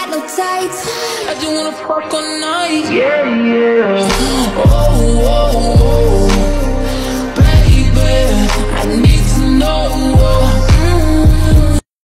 got no tights. I just wanna fuck all night. Yeah, yeah.